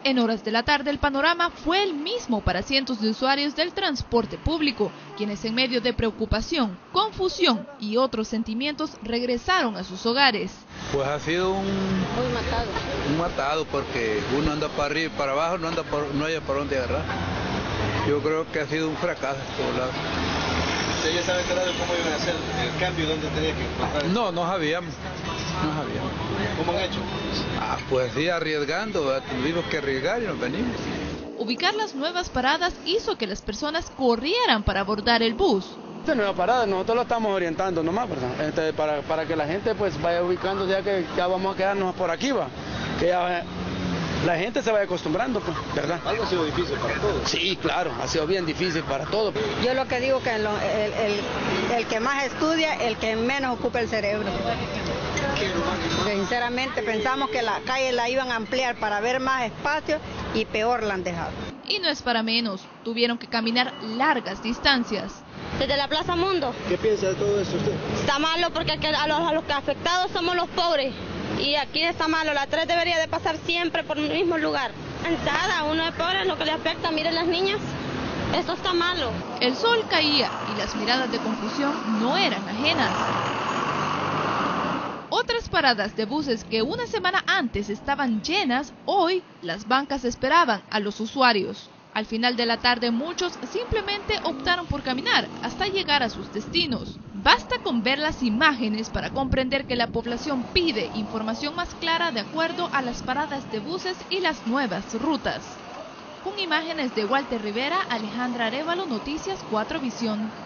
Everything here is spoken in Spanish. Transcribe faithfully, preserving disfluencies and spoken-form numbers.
En horas de la tarde el panorama fue el mismo para cientos de usuarios del transporte público, quienes en medio de preocupación, confusión y otros sentimientos regresaron a sus hogares. Pues ha sido un, Muy matado. un matado porque uno anda para arriba y para abajo, no anda por, no hay para dónde agarrar. Yo creo que ha sido un fracaso por todos lados. ¿Usted ya sabe claro cómo iban a hacer el cambio, dónde tenía que encontrar? No, no sabíamos. No sabíamos. ¿Cómo han hecho? Ah, pues sí, arriesgando, ¿verdad? Tuvimos que arriesgar y nos venimos. Ubicar las nuevas paradas hizo que las personas corrieran para abordar el bus. Esta nueva parada nosotros lo estamos orientando nomás, ¿verdad? Este, para, para que la gente pues vaya ubicando, ya que ya vamos a quedarnos por aquí, va. Que ya la gente se vaya acostumbrando, pues, ¿verdad? Algo ha sido difícil para todos. Sí, claro, ha sido bien difícil para todos. Yo lo que digo que lo, el, el, el que más estudia, el que menos ocupa el cerebro. Sinceramente pensamos que la calle la iban a ampliar para ver más espacio y peor la han dejado. Y no es para menos, tuvieron que caminar largas distancias. Desde la Plaza Mundo. ¿Qué piensa de todo eso usted? Está malo porque a los, a los afectados somos los pobres. Y aquí está malo, la tres debería de pasar siempre por el mismo lugar. Cansada, uno es pobre, lo que le afecta, miren las niñas, esto está malo. El sol caía y las miradas de confusión no eran ajenas. Otras paradas de buses que una semana antes estaban llenas, hoy las bancas esperaban a los usuarios. Al final de la tarde muchos simplemente optaron por caminar hasta llegar a sus destinos. Basta con ver las imágenes para comprender que la población pide información más clara de acuerdo a las paradas de buses y las nuevas rutas. Con imágenes de Walter Rivera, Alejandra Arévalo, Noticias cuatro Visión.